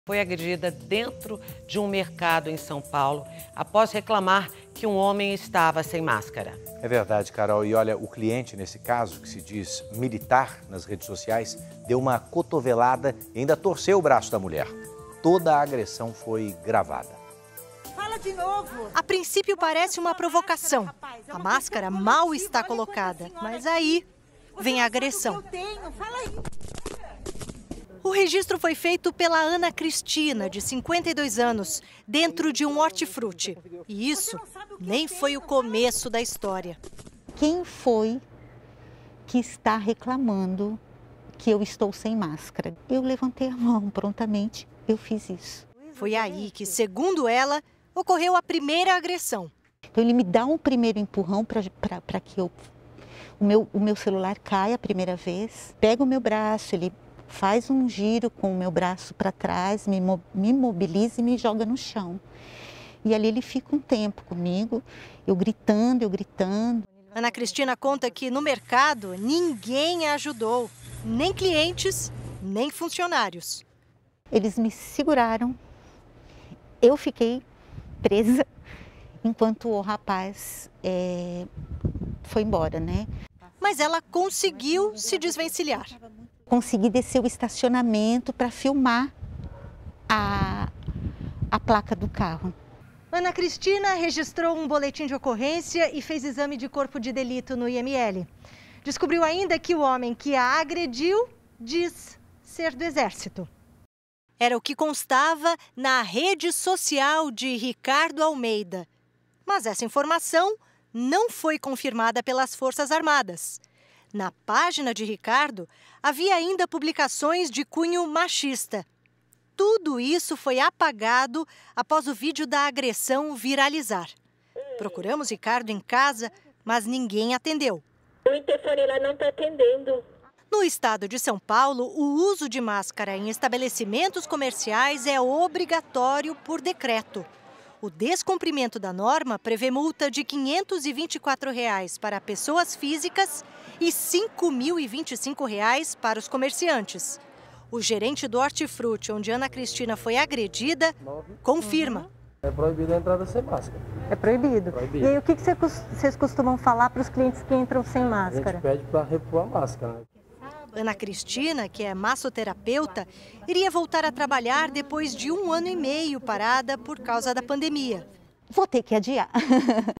Foi agredida dentro de um mercado em São Paulo após reclamar que um homem estava sem máscara. É verdade, Carol. E olha, o cliente, nesse caso, que se diz militar nas redes sociais, deu uma cotovelada e ainda torceu o braço da mulher. Toda a agressão foi gravada. Fala de novo. A princípio parece uma provocação. A máscara mal está colocada, mas aí vem a agressão. O registro foi feito pela Ana Cristina, de 52 anos, dentro de um hortifruti. E isso nem foi o começo da história. Quem foi que está reclamando que eu estou sem máscara? Eu levantei a mão prontamente, eu fiz isso. Foi aí que, segundo ela, ocorreu a primeira agressão. Então ele me dá um primeiro empurrão para que o meu celular caia a primeira vez, pega o meu braço, ele faz um giro com o meu braço para trás, me imobiliza e me joga no chão. E ali ele fica um tempo comigo, eu gritando. Ana Cristina conta que no mercado ninguém a ajudou, nem clientes, nem funcionários. Eles me seguraram, eu fiquei presa, enquanto o rapaz foi embora, né? Mas ela conseguiu se desvencilhar. Consegui descer o estacionamento para filmar a placa do carro. Ana Cristina registrou um boletim de ocorrência e fez exame de corpo de delito no IML. Descobriu ainda que o homem que a agrediu diz ser do Exército. Era o que constava na rede social de Ricardo Almeida. Mas essa informação não foi confirmada pelas Forças Armadas. Na página de Ricardo, havia ainda publicações de cunho machista. Tudo isso foi apagado após o vídeo da agressão viralizar. Procuramos Ricardo em casa, mas ninguém atendeu. O interfone lá não está atendendo. No estado de São Paulo, o uso de máscara em estabelecimentos comerciais é obrigatório por decreto. O descumprimento da norma prevê multa de R$ 524 para pessoas físicas e R$ 5.025 para os comerciantes. O gerente do hortifruti, onde Ana Cristina foi agredida, confirma. É proibido a entrada sem máscara. É proibido. E aí, o que vocês costumam falar para os clientes que entram sem máscara? A gente pede para repor a máscara, né? Ana Cristina, que é massoterapeuta, iria voltar a trabalhar depois de 1 ano e meio parada por causa da pandemia. Vou ter que adiar.